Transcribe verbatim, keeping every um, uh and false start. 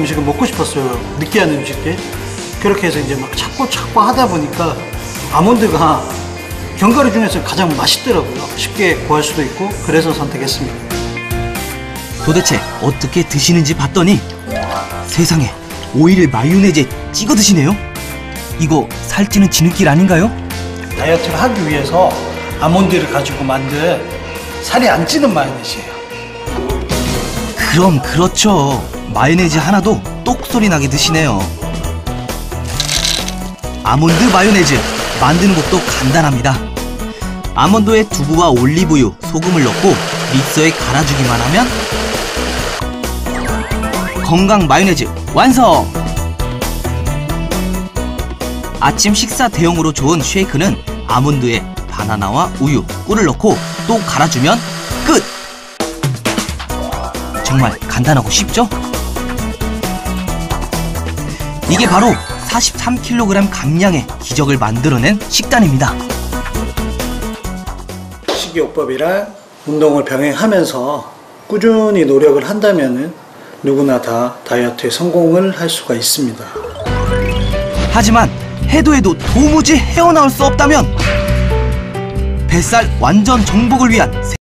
음식을 먹고 싶었어요. 느끼한 음식들. 그렇게 해서 이제 막 찾고 찾고 하다 보니까 아몬드가 견과류 중에서 가장 맛있더라고요. 쉽게 구할 수도 있고, 그래서 선택했습니다. 도대체 어떻게 드시는지 봤더니 세상에, 오이를 마요네즈에 찍어 드시네요? 이거 살찌는 지름길 아닌가요? 다이어트를 하기 위해서 아몬드를 가지고 만든 살이 안 찌는 마요네즈예요. 그럼 그렇죠. 마요네즈 하나도 똑소리 나게 드시네요. 아몬드 마요네즈 만드는 것도 간단합니다. 아몬드에 두부와 올리브유, 소금을 넣고 믹서에 갈아주기만 하면 건강 마요네즈 완성! 아침 식사 대용으로 좋은 쉐이크는 아몬드에 바나나와 우유, 꿀을 넣고 또 갈아주면 끝! 정말 간단하고 쉽죠? 이게 바로 사십삼 킬로그램 감량의 기적을 만들어낸 식단입니다. 식이요법이랑 운동을 병행하면서 꾸준히 노력을 한다면 누구나 다 다이어트에 성공을 할 수가 있습니다. 하지만 해도 해도 도무지 헤어나올 수 없다면 뱃살 완전 정복을 위한